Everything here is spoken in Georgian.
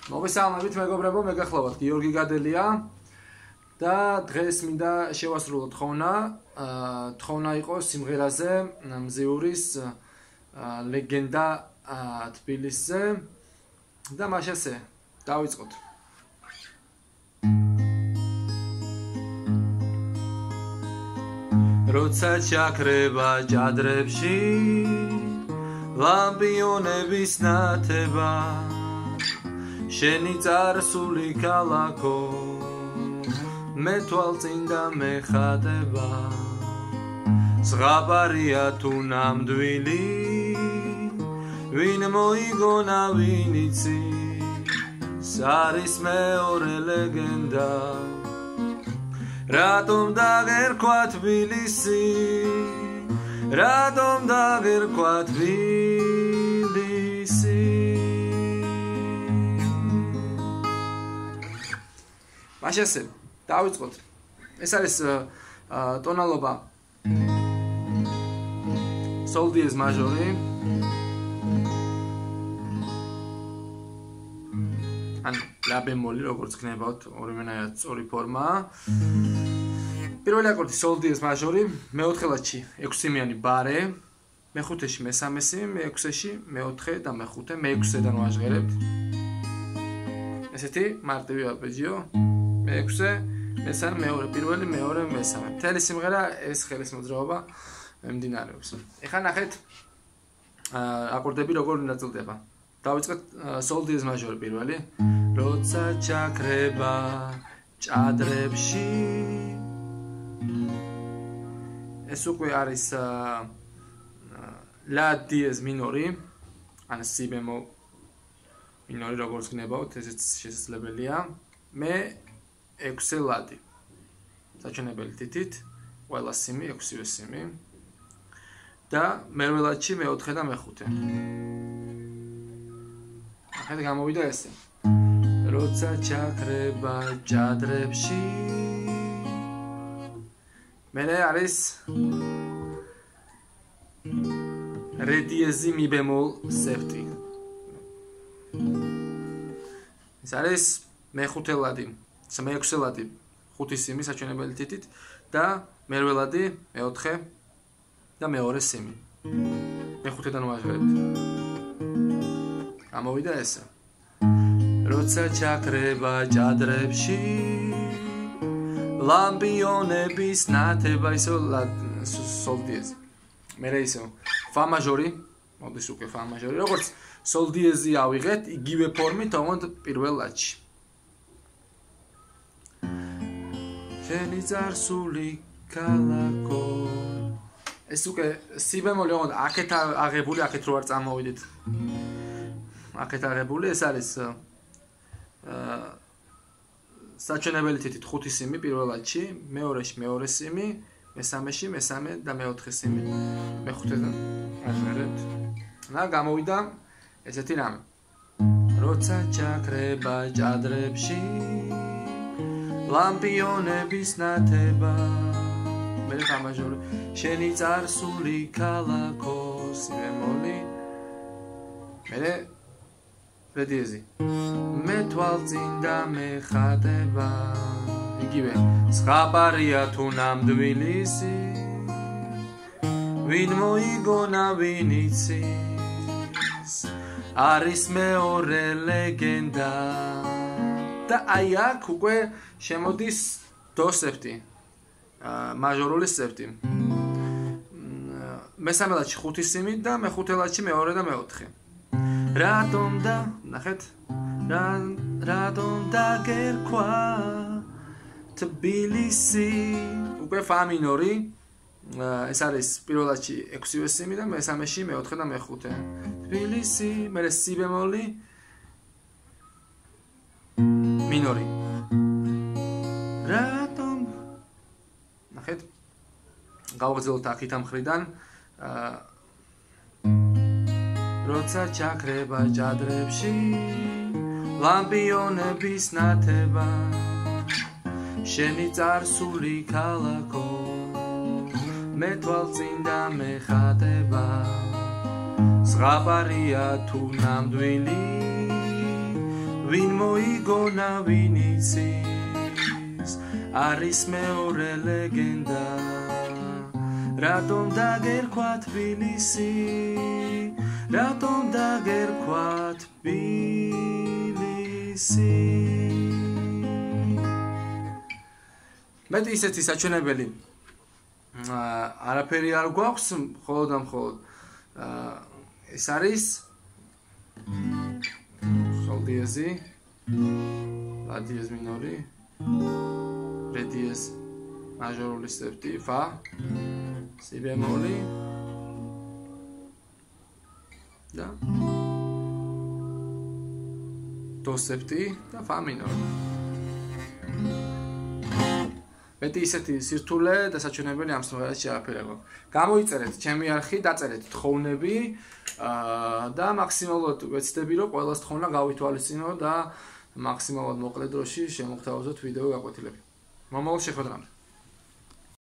მოგესალმებით მეგობრებო, მეგახლავთ გიორგი გადელია და დღეს მინდა შევასრულო თხოვნა. თხოვნა იყო სიმღერაზე მზიურის ლეგენდა თბილისზე და მაშასე დავიწყოთ. როცა ჩაქრება ჯადრებში ლამპიონების ნათება შენი წარსული ქალაქო მე თვალწინდა მეხატება ზღაპარია თუ ნამდვილი ვინ მოიგონა ვინ იცის არის მეორე ლეგენდა რატომ დაგერქვა თბილისი რატომ დაგერქვა თბილისი მაშასე დავიწყოთ. ეს არის ტონალობა სოლ დიეზ მაჟორი. ან ლა ბემოლი როგორც გნებავთ, ორივენაირად სწორი ფორმაა. პირველი აკორდი სოლ დიეზ მაჟორი, მეოთხე ლათში 6-მიანი ბარე, მეხუთეში მესამე სიმი, მეექვსეში მეოთხე და მეხუთე, მეექვსედან ვაჟღერებთ. ესეთი მარტივი არპეჯიო. მეექვსე, მესამე, მეორე, პირველი, მეორე, მესამე. მთელი სიმღერა ეს ხელისმოძრაობა მიმდინარეობს. ეხლა ნახეთ აკორდები როგორ ნაწილდება. დავიწყეთ სოლ დიეზ მაჟორი პირველი. როცა ჩაქრება ჭადრებში ეს უკვე არის ლა დიეზ მინორი, ან სი ბემოლ მინორი როგორც გნებავთ, ესეც შესაძლებელია. მე 6 ლადი. საჩვენებელი თითით, ყველა სიმი 6-ვე სიმი. და მერვე ლადში მეოთხე და მეხუთე. ახლა გამოვიდა ესე. როცა ჩაქრება ჯადრებში მერე არის რე დიეზი մի ბემოლ სეფტი. ეს არის მეხუთე ლადი, მეექვსე ლადი, ხუთი სიმი საჩვენებელი თითით და მერვე ლადი, მეოთხე და მეორე სიმი. მეხუთედან ვაჟღერებთ. გამოვიდა ესე. როცა ჩაქრება ჯადრებში ლამპიონების ნათება ისო სოლ დიეზ. მერე ისო ფა მაჟორი, მოდის უკვე ფა მაჟორი. როგორც სოლ დიეზი ავიღეთ, იგივე ფორმით თუმცა პირველ ლადში. შენი წარსული ქალაქო. ეს უკვე სი ბემოლი ოღონდ აქეთ აღებული, აქეთ რო არ წამოვიდეთ. აქეთ აღებული, ეს არის საჩვენებელი თითით 5 სიმი პირველ ლადში, მეორეში მეორე სიმი, მესამეში მესამე და მეოთხე სიმი. მეხუთედან აღერეთ. და გამოვიდა ესეთი რამე. როცა ჩაქრება ჯადრებში ლამპიონების ნათება მე ფა მაჟორი შენი წარსული ქალაქო სი ბემოლი მე რე დიეზი მე თვალწინდა მეხატება იგივე ზღაპარია თუ ნამდვილისი ვინ მოიგონა ვინ იცის არის მეორე ლეგენდა და აი აქ უკვე შემოდის დო სეფტი მაჟორული სეფტი. მესამე ლადში 5 სიმი და მეხუთე ლადში მეორე და მეოთხე. რატომ და ნახეთ რატომ დაგერქვა თბილისი უკვე ფა მინორი. ეს არის პირველ ლადში 6-ვე სიმი და მესამეში მეოთხე და მეხუთე. თბილისი, მერე სი ბემოლი მინორი. რატომ ნახეთ გავაგრძელოთ აქეთ ამ მხრიდან როცა ჩაქრება ჯადრებში ლამპიონების ნათება შენი წარსული ქალაქო მე თვალწინდა მეხატება ზღაპარია თუ ნამდვილი ვინ მოიგონა ვინ იცის არის მეორე ლეგენდა რატომ დაგერქვა თბილისი რატომ დაგერქვა თბილისი მეტი ისეთი საჩვენებელი არაფერი არ გვაქვს მხოლოდ და მხოლოდ ეს არის sol დიეზი ლა დიეზ მინორი რე დიეზ მაჟორული სეპტი ფა si bemoli და do septi და fa minor მეტი ისეთი სირთულე და საჩვენებელი ამ სიმღერაში არაფერი არ გვაქვს. გამოიწერეთ ჩემი არხი, დაწერეთ თხოვნები და მაქსიმალურად ვეცდები რომ ყველას თხოვნა გავითვალისწინო და მაქსიმალურად მოკლე დროში შემოგთავაზოთ ვიდეო გაკვეთილები. მომავალ შეხვედრამდე